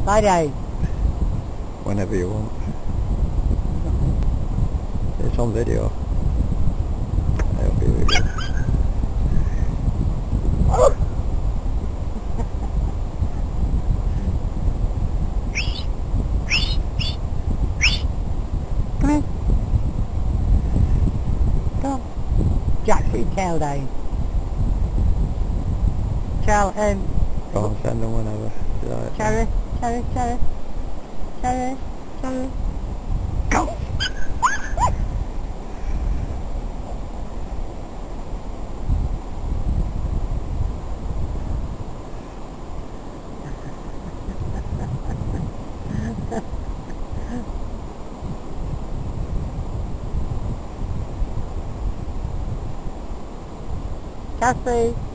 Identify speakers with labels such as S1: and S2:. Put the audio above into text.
S1: Lie down.
S2: Whenever you want. It's on video. It'll be really good.
S1: Come here. Come on. Jack, put your tail down. Charlie,
S2: Go on, send them whenever.
S1: Cherry. Go! Cassie!